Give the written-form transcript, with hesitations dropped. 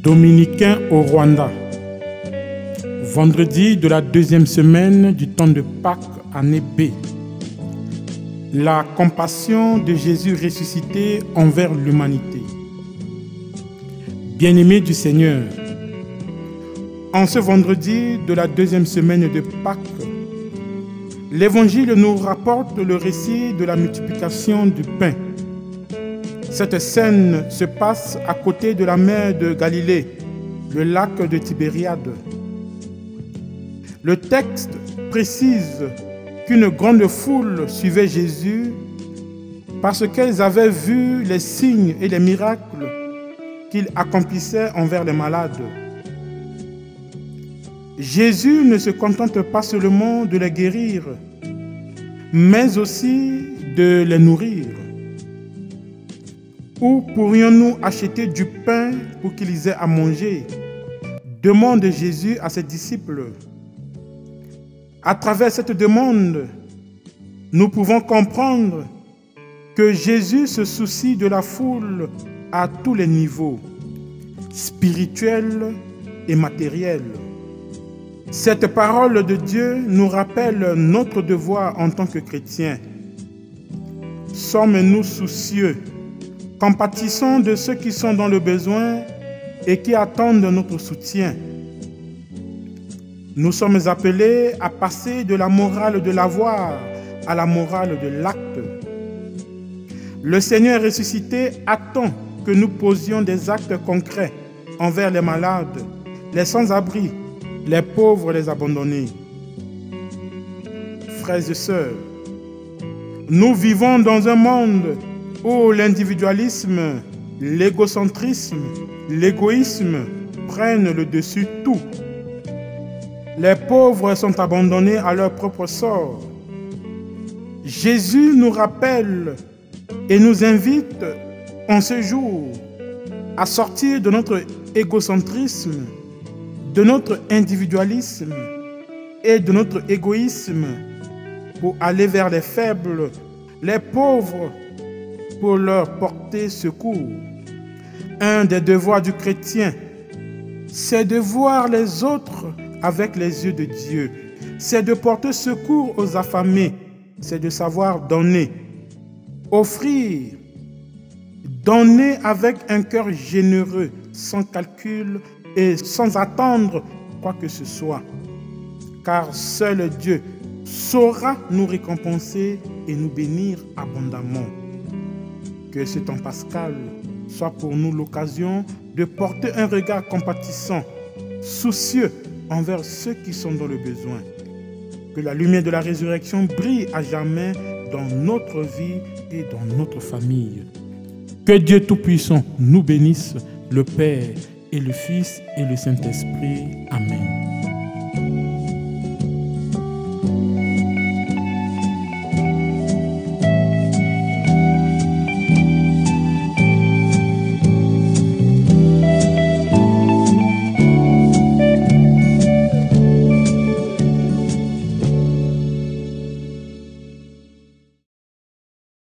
Dominicains au Rwanda. Vendredi de la deuxième semaine du temps de Pâques, année B. La compassion de Jésus ressuscité envers l'humanité. Bien-aimés du Seigneur, en ce vendredi de la deuxième semaine de Pâques, l'Évangile nous rapporte le récit de la multiplication du pain. Cette scène se passe à côté de la mer de Galilée, le lac de Tibériade. Le texte précise qu'une grande foule suivait Jésus parce qu'elles avaient vu les signes et les miracles qu'il accomplissait envers les malades. Jésus ne se contente pas seulement de les guérir, mais aussi de les nourrir. Où pourrions-nous acheter du pain pour qu'ils aient à manger? Demande Jésus à ses disciples. À travers cette demande, nous pouvons comprendre que Jésus se soucie de la foule à tous les niveaux, spirituels et matériels. Cette parole de Dieu nous rappelle notre devoir en tant que chrétiens. Sommes-nous soucieux, compatissons de ceux qui sont dans le besoin et qui attendent notre soutien. Nous sommes appelés à passer de la morale de l'avoir à la morale de l'acte. Le Seigneur ressuscité attend que nous posions des actes concrets envers les malades, les sans-abri, les pauvres, les abandonnés. Frères et sœurs, nous vivons dans un monde où l'individualisme, l'égocentrisme, l'égoïsme prennent le dessus tout. Les pauvres sont abandonnés à leur propre sort. Jésus nous rappelle et nous invite en ce jour à sortir de notre égocentrisme, de notre individualisme et de notre égoïsme pour aller vers les faibles, les pauvres, pour leur porter secours. Un des devoirs du chrétien, c'est de voir les autres avec les yeux de Dieu. C'est de porter secours aux affamés. C'est de savoir donner, offrir, donner avec un cœur généreux, sans calcul et sans attendre quoi que ce soit. Car seul Dieu saura nous récompenser et nous bénir abondamment. Que ce temps pascal soit pour nous l'occasion de porter un regard compatissant, soucieux envers ceux qui sont dans le besoin. Que la lumière de la résurrection brille à jamais dans notre vie et dans notre famille. Que Dieu Tout-Puissant nous bénisse, le Père et le Fils et le Saint-Esprit. Amen.